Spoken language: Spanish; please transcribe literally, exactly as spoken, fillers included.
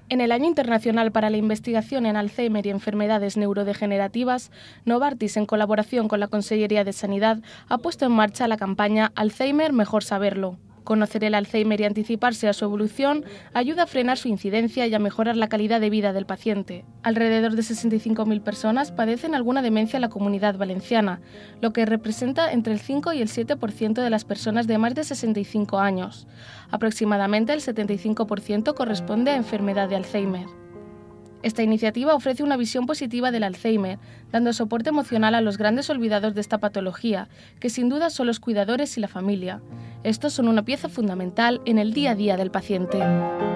En el Año Internacional para la Investigación en Alzheimer y Enfermedades Neurodegenerativas, Novartis, en colaboración con la Consellería de Sanidad, ha puesto en marcha la campaña Alzheimer, mejor saberlo. Conocer el Alzheimer y anticiparse a su evolución ayuda a frenar su incidencia y a mejorar la calidad de vida del paciente. Alrededor de sesenta y cinco mil personas padecen alguna demencia en la Comunidad Valenciana, lo que representa entre el cinco y el siete por ciento de las personas de más de sesenta y cinco años. Aproximadamente el setenta y cinco por ciento corresponde a enfermedad de Alzheimer. Esta iniciativa ofrece una visión positiva del Alzheimer, dando soporte emocional a los grandes olvidados de esta patología, que sin duda son los cuidadores y la familia. Estos son una pieza fundamental en el día a día del paciente.